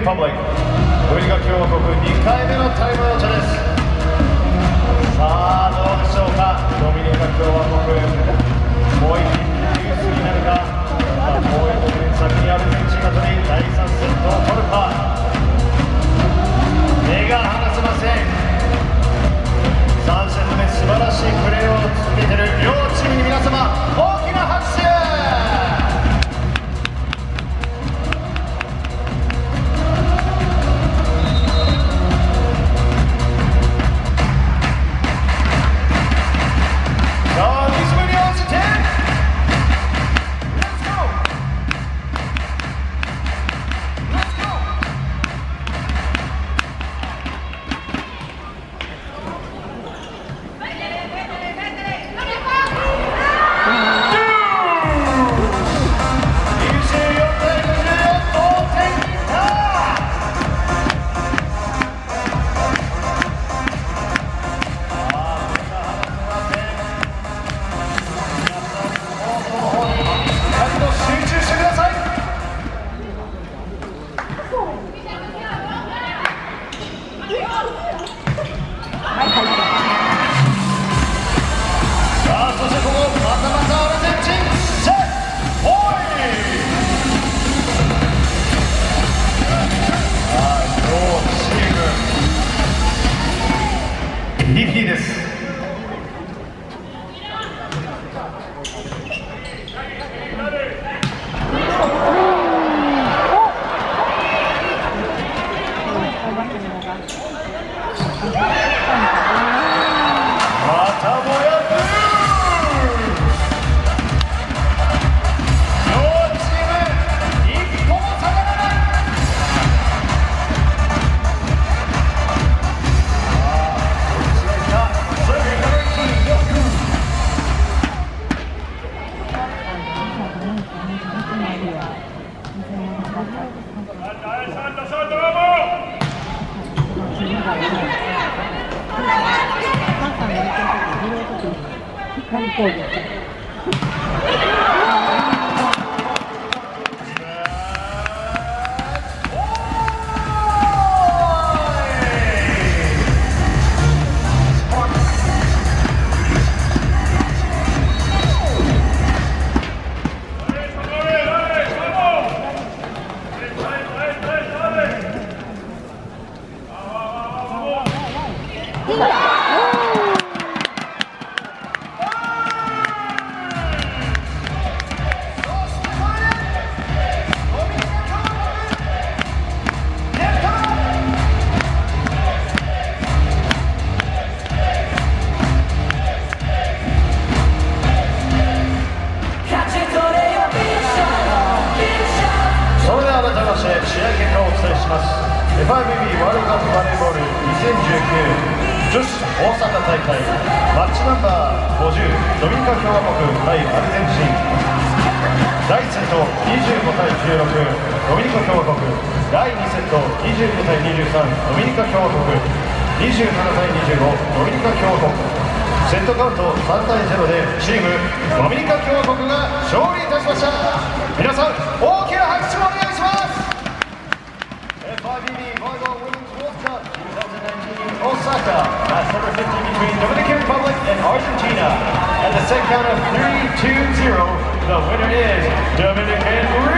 リパブリック、ドミニカ共和国2回目のタイムアウトです。さあどうでしょうか。ドミニカ共和国もう一品ニュースになるか、もう一点先にアルゼンチンが取り第3セットを取るか。目が離せません。3セット目素晴らしいプレーを続けている両チームに皆様大きな拍手。DP です。FIVB ワールドカップバレーボール2019女子大阪大会マッチナンバー50ドミニカ共和国対アルゼンチン。第1セット25対16ドミニカ共和国、第2セット22対23ドミニカ共和国、27対25ドミニカ共和国。セットカウント3対0でチームドミニカ共和国が勝利いたしました。皆さん大きな拍手をお願いします。FIVB Volleyball Women's World Cup 2019 Osaka, match number 15 between Dominican Republic and Argentina. At the set count of 3-2-0, the winner is Dominican Republic.